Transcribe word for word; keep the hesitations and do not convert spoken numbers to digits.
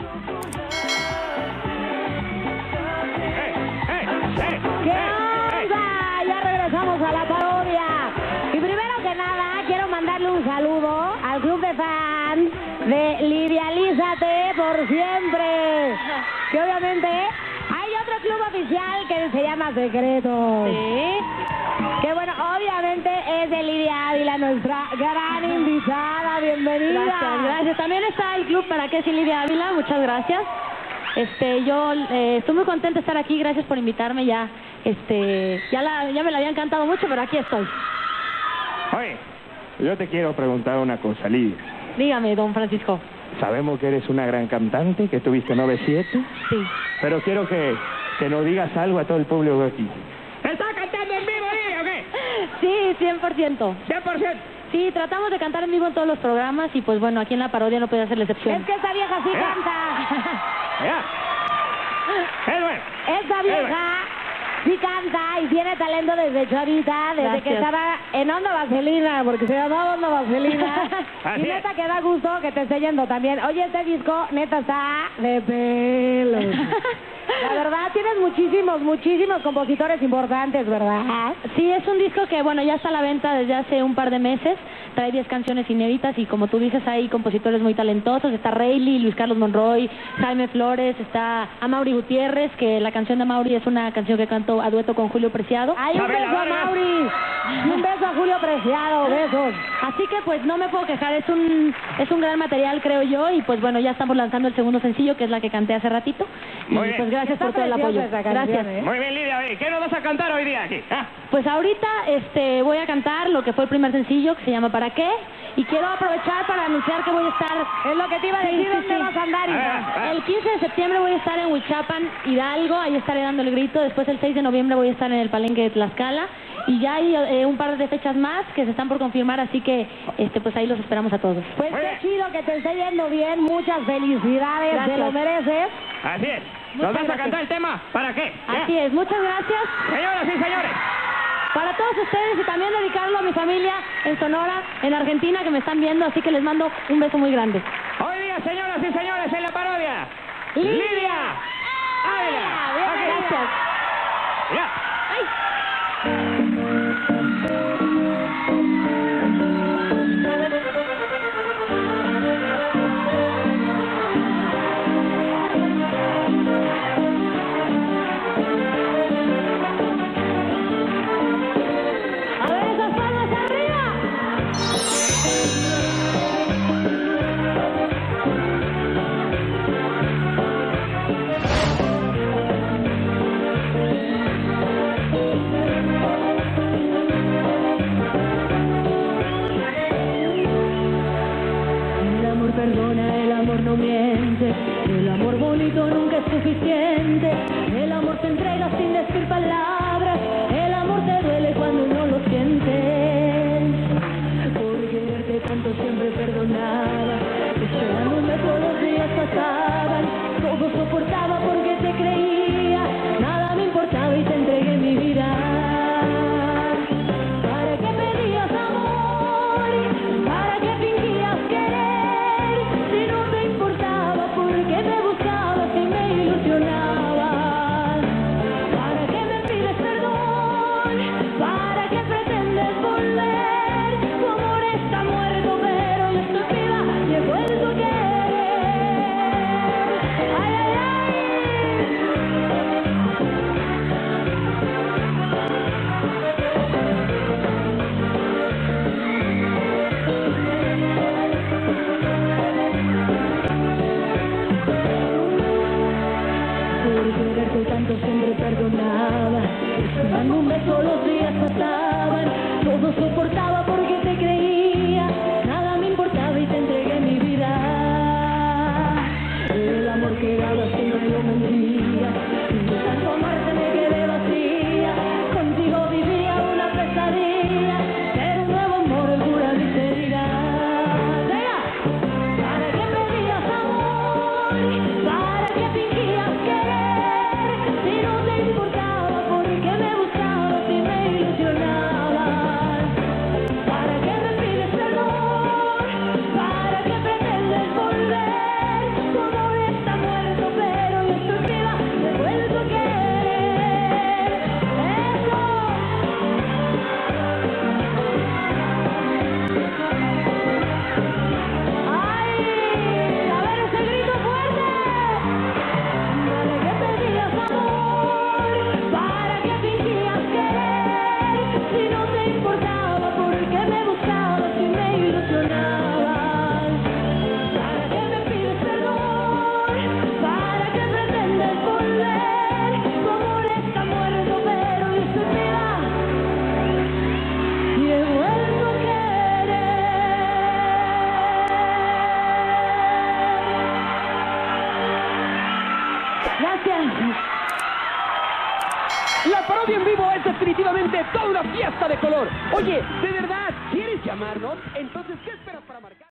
¿Qué onda? Ya regresamos a la parodia. Y primero que nada, quiero mandarle un saludo al club de fans de Lidialízate por siempre. Que obviamente hay otro club oficial que se llama Secreto. Sí. Que bueno, obviamente es de Lidia Ávila, nuestra gran invitada. Bienvenida. Gracias, gracias. También está el club Para qué sin Lidia Ávila. Muchas gracias. Este, yo eh, estoy muy contenta de estar aquí. Gracias por invitarme. Ya, este, ya, la, ya me la habían cantado mucho, pero aquí estoy. Oye, yo te quiero preguntar una cosa, Lidia. Dígame, don Francisco. Sabemos que eres una gran cantante, que tuviste nueve siete. Sí. Pero quiero que, que nos digas algo a todo el público de aquí. ¿Está cantando en vivo, Lidia, o qué? Sí, cien por ciento. cien por ciento. Sí, tratamos de cantar en vivo en todos los programas y pues bueno, aquí en la parodia no puede ser la excepción. Es que esa vieja sí Ya. canta. Ya. Es bueno. Esa vieja sí canta y tiene talento desde chavita, desde Gracias. que estaba en Onda Vaselina, porque se llamaba Onda Vaselina. Así Y es. neta que da gusto que te esté yendo también. Oye, este disco neta está de pelos. La verdad, tienes muchísimos, muchísimos compositores importantes, ¿verdad? Sí, es un disco que, bueno, ya está a la venta desde hace un par de meses. Trae diez canciones inéditas y, como tú dices, hay compositores muy talentosos. Está Rayleigh, Luis Carlos Monroy, Jaime Flores, está Amaury Gutiérrez, que la canción de Amaury es una canción que canto a dueto con Julio Preciado. Hay un Isabela beso a Vargas. Mauri y un beso a Julio Preciado, besos. Así que, pues, no me puedo quejar. Es un es un gran material, creo yo. Y, pues, bueno, ya estamos lanzando el segundo sencillo, que es la que canté hace ratito. Y, Muy bien. pues, gracias Está por todo el preciosa apoyo. esa canción, Gracias. ¿eh? Muy bien, Lidia. Oye, ¿qué nos vas a cantar hoy día aquí? ¿Ah? Pues ahorita este voy a cantar lo que fue el primer sencillo, que se llama ¿Para qué? Y quiero aprovechar para anunciar que voy a estar... Es lo que te iba a Sí, decir, sí, ¿dónde sí. vas a andar, hija? Ah, El quince de septiembre voy a estar en Huichapan, Hidalgo, ahí estaré dando el grito. Después el seis de noviembre voy a estar en el Palenque de Tlaxcala. Y ya hay eh, un par de fechas más que se están por confirmar, así que este pues ahí los esperamos a todos. Pues Muy qué bien. chido que te esté yendo bien, muchas felicidades, Gracias. te lo mereces. Así es. Muchas ¿Nos vas a gracias. cantar el tema? ¿Para qué? ¿Ya? Así es, muchas gracias. Señoras y señores. Para todos ustedes y también dedicarlo a mi familia en Sonora, en Argentina, que me están viendo, así que les mando un beso muy grande. Hoy día, señoras y señores, en la parodia, Lidia Lidia Ávila. Ávila, Aquí. Gracias. Ya. ¡Ay! A ver esas palmas arriba. El amor perdona, el amor no miente, el amor bonito nunca es suficiente, el amor se entrega sin decir palabras, el amor te duele cuando no lo sientes, por quererte tanto siempre perdonaba, esperándome todos los días pasaban, todo soportaba porque te creía, nada me importaba y te entregué mi vida. ¿Para qué pedías amor? ¿Para qué fingías querer? Si no te importaba, ¿por qué me buscabas y me ilusionabas? ¿Para qué me pides perdón? ¿Para qué pretendes volver? Tu amor está muerto, pero yo estoy viva y he vuelto a querer. Ay, ay, ay. Gracias. La parodia en vivo es definitivamente toda una fiesta de color. Oye, ¿de verdad quieres llamarnos? Entonces, ¿qué esperas para marcar?